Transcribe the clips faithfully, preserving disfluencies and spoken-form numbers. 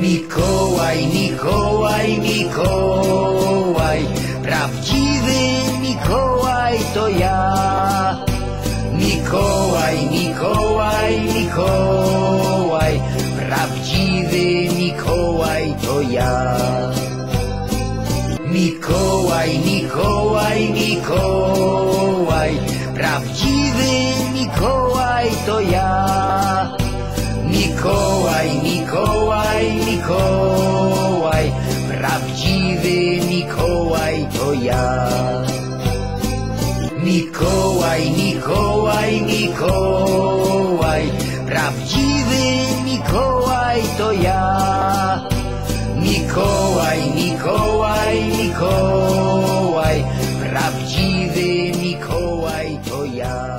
Mikołaj, Mikołaj, Mikołaj, prawdziwy Mikołaj to ja. Mikołaj, Mikołaj, Mikołaj, prawdziwy Mikołaj to ja. Mikołaj, Mikołaj, Mikołaj, prawdziwy Mikołaj to ja. Mikołaj, Mikołaj, Mikołaj, prawdziwy Mikołaj to ja. Mikołaj, Mikołaj, Mikołaj, prawdziwy Mikołaj to ja. Mikołaj, Mikołaj, Mikołaj, prawdziwy Mikołaj to ja.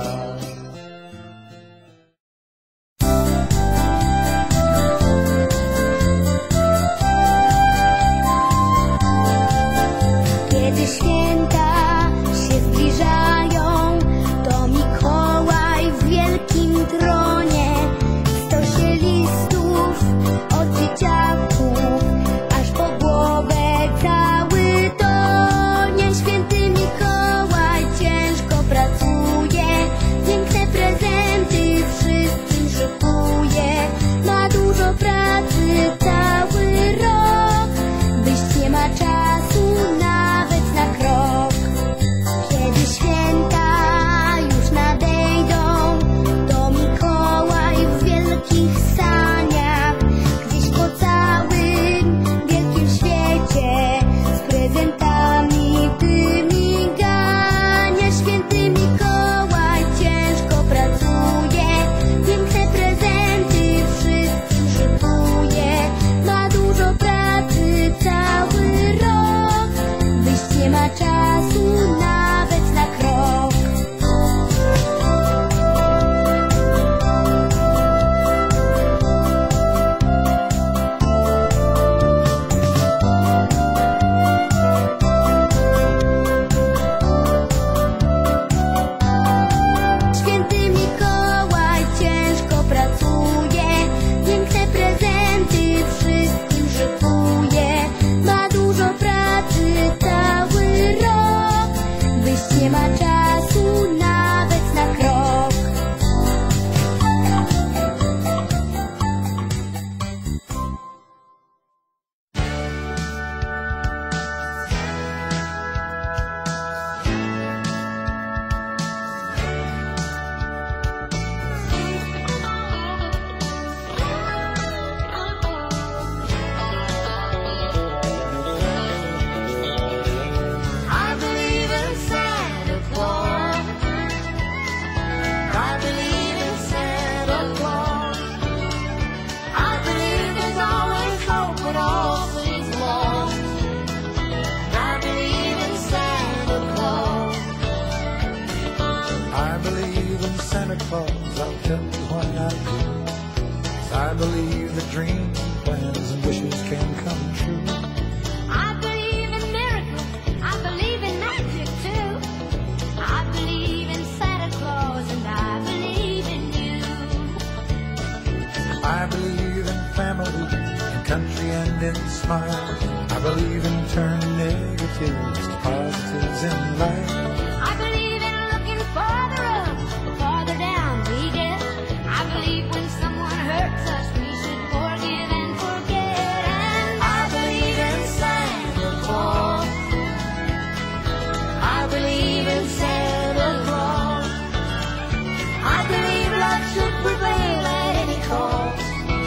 Kiedy święta się zbliżają, to Mikołaj w wielkim gronie stosie listów od dzieciaków, aż po głowę cały tonie. Święty Mikołaj ciężko pracuje, piękne prezenty wszystkim szykuje. Ma dużo pracy cały rok, wyjść nie ma czasu nawet na krok. Kiedy święta już nadejdą, to Mikołaj w wielkich saniach gdzieś po całym wielkim świecie z prezentami tymi gania. Święty Mikołaj ciężko pracuje, piękne prezenty wszystkim szykuje. Ma dużo pracy cały rok, wyjść nie ma czasu nawet na krok. Święty Mikołaj ciężko pracuje, piękne prezenty wszystkim szykuje. Ma dużo pracy cały rok, wyjść nie ma czasu nawet na krok. I believe in Santa Claus. I believe in Santa Claus. I believe there's always hope when all seems lost. I believe in Santa Claus. I believe in Santa Claus, I'll tell you why I do. 'Cause I believe that dreams, plans, and wishes can come true. I believe in miracles, I believe in magic too. I believe in Santa Claus and I believe in you. I believe in family, in country, and in smiles. I believe in turning negatives to positives in life. I believe in looking farther up, farther down we get. I believe when someone hurts us, we should forgive and forget. And I believe in Santa Claus. I believe in Santa Claus. I believe love should prevail at any cost.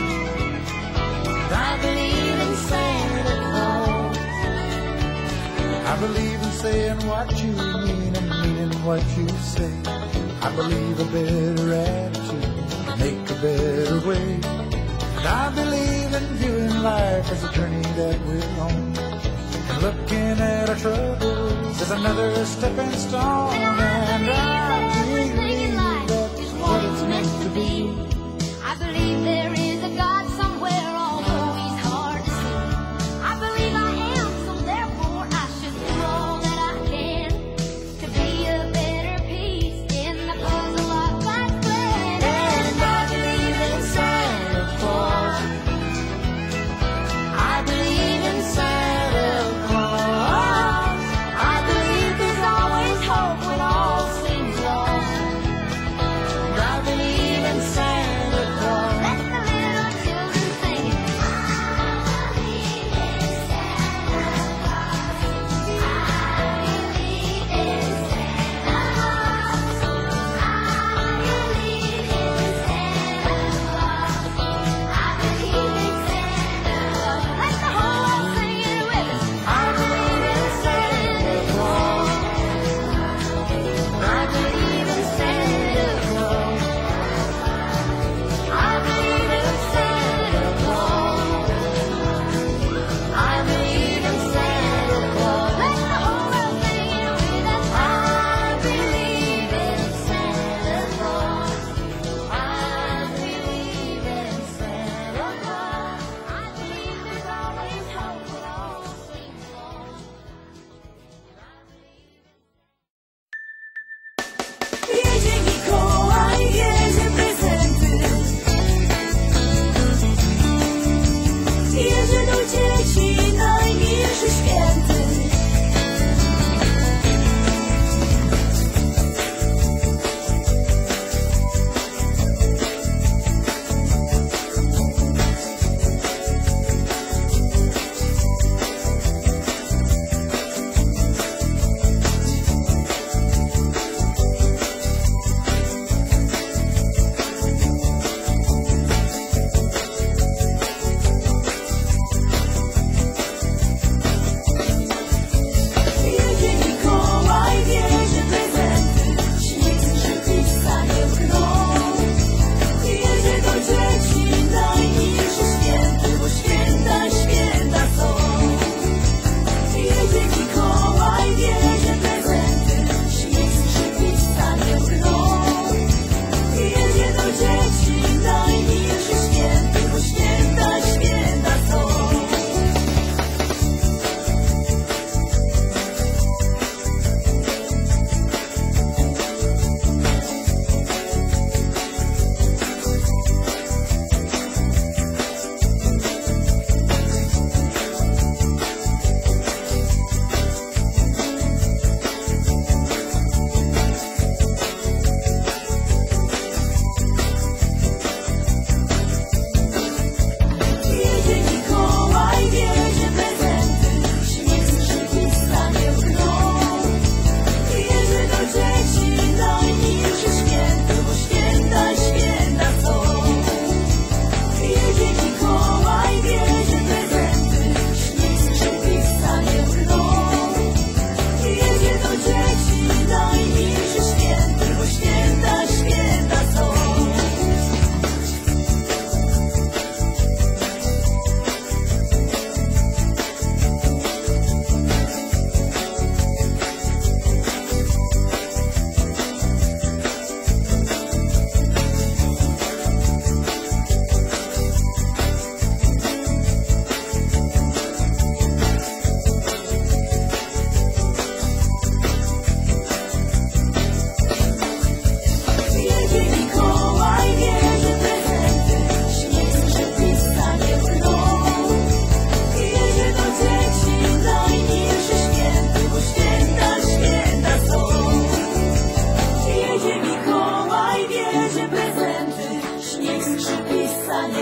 I believe in Santa Claus. I believe in saying what you mean and meaning what you say. I believe a better attitude can make a better way. And I believe in viewing life as a journey that we're on, and looking at our troubles as another stepping stone. And I believe that's what it's meant to be. I believe there is a God somewhere, although he's hard to see. I believe I am, so therefore I should do all that I can to be a better piece in the puzzle of God's plan. And I believe in Santa Claus.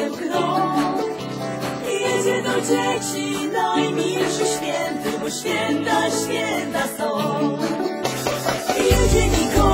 w krok. Jedzie do dzieci najmilszy święty, bo święta, święta są. Jedzie Mikołaj.